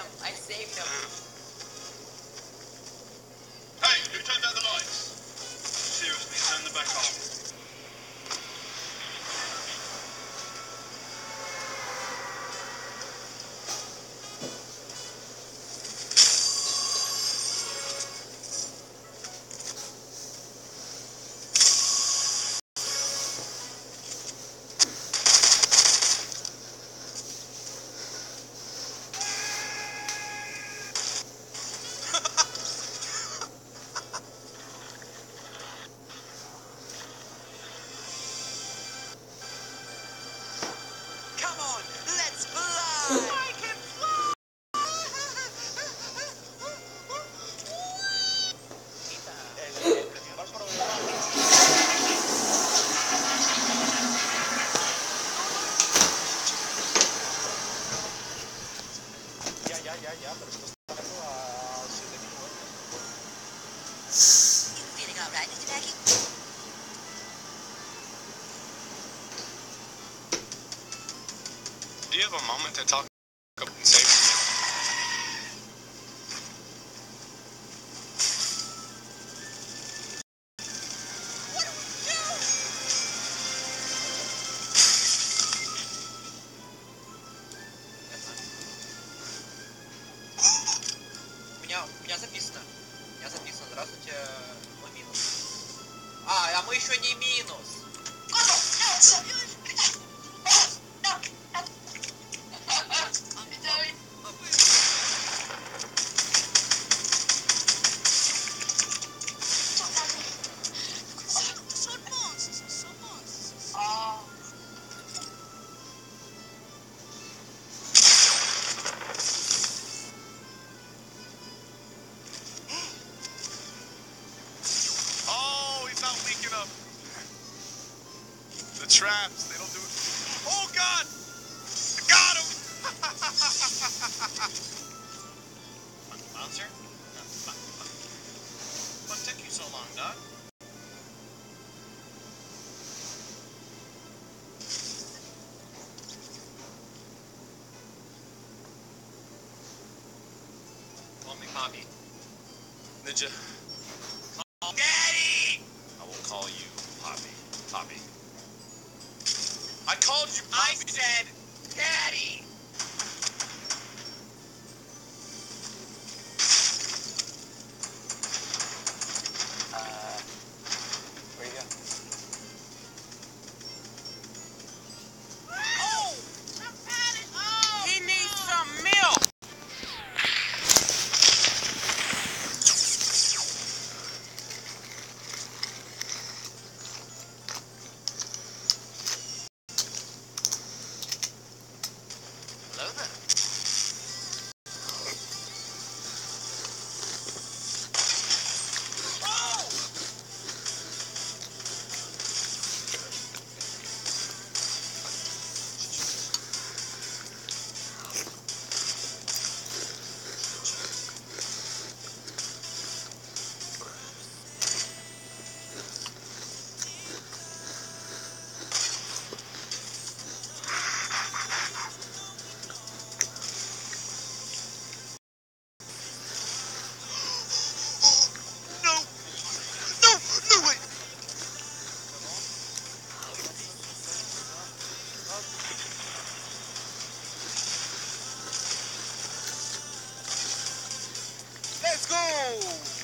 I saved him. Hey, who turned out the lights? Seriously, turn them back on. Come on, let's fly! I can fly! El principal problema... Ya, pero esto está pagando a 7.000 dólares. You feeling all right, Mr. Mackey? Do you have a moment to talk about safety? У меня записано. Здравствуйте, мой минус. А мы еще не минус. Oh, he's not leaking up. The traps, they don't do it. Oh, God! I got him! Bouncer? What took you so long, Doc? Call me Poppy. Ninja. Daddy! I will call you Poppy. Poppy. I called you Poppy. I said, Daddy! Where you go? Oh! He needs some milk! Hello there. No way! Let's go!